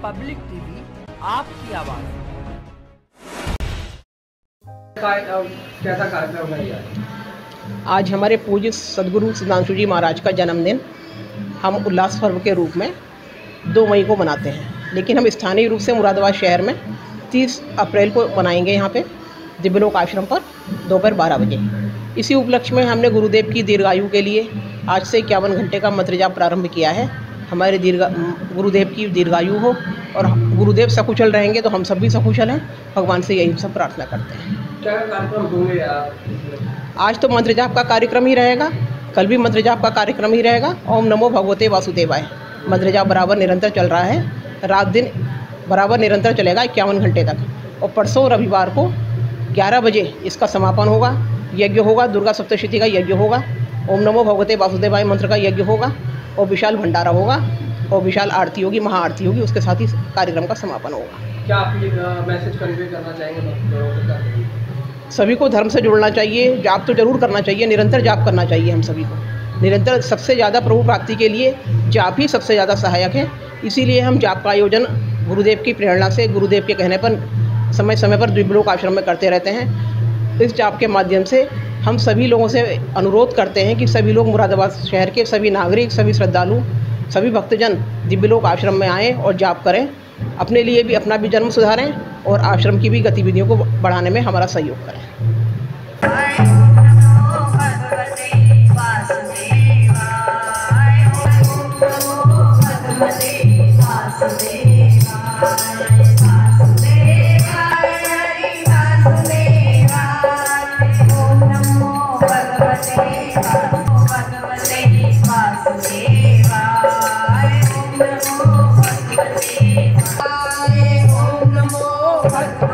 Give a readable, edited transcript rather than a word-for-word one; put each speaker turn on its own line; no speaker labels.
Public TV, आपकी आवाज़।
कैसा कार्यक्रम है?
आज हमारे पूज्य सदगुरु सुधांशु जी महाराज का जन्मदिन हम उल्लास पर्व के रूप में 2 मई को मनाते हैं, लेकिन हम स्थानीय रूप से मुरादाबाद शहर में 30 अप्रैल को मनाएंगे यहाँ पे दिव्यलोक आश्रम पर दोपहर 12 बजे। इसी उपलक्ष्य में हमने गुरुदेव की दीर्घायु के लिए आज से 51 घंटे का मंत्र जाप प्रारंभ किया है। हमारे गुरुदेव की दीर्घायु हो और गुरुदेव सकुशल रहेंगे तो हम सब भी सकुशल हैं। भगवान से यही सब प्रार्थना करते हैं।
क्या कार्यक्रम होंगे
आज तो मंत्र जाप का कार्यक्रम ही रहेगा, कल भी मंत्र जाप का कार्यक्रम ही रहेगा। ओम नमो भगवते वासुदेवाय। मंत्र जाप बराबर निरंतर चल रहा है, रात दिन बराबर निरंतर चलेगा 51 घंटे तक। और परसों रविवार को 11 बजे इसका समापन होगा, यज्ञ होगा, दुर्गा सप्तशती का यज्ञ होगा, ओम नमो भगवते वासुदेवाय मंत्र का यज्ञ होगा और विशाल भंडारा होगा और विशाल आरती होगी, महाआरती होगी। उसके साथ ही कार्यक्रम का समापन होगा।
क्या आप ये मैसेज कन्वे करना चाहेंगे?
सभी को धर्म से जुड़ना चाहिए, जाप तो जरूर करना चाहिए, निरंतर जाप करना चाहिए हम सभी को। निरंतर सबसे ज़्यादा प्रभु प्राप्ति के लिए जाप ही सबसे ज़्यादा सहायक है। इसीलिए हम जाप का आयोजन गुरुदेव की प्रेरणा से, गुरुदेव के कहने पर समय समय पर दिव्यलोक आश्रम में करते रहते हैं। इस जाप के माध्यम से हम सभी लोगों से अनुरोध करते हैं कि सभी लोग मुरादाबाद शहर के सभी नागरिक, सभी श्रद्धालु, सभी भक्तजन दिव्यलोक आश्रम में आएँ और जाप करें, अपने लिए भी अपना भी जन्म सुधारें और आश्रम की भी गतिविधियों को बढ़ाने में हमारा सहयोग करें।
Om Namo Bhagavate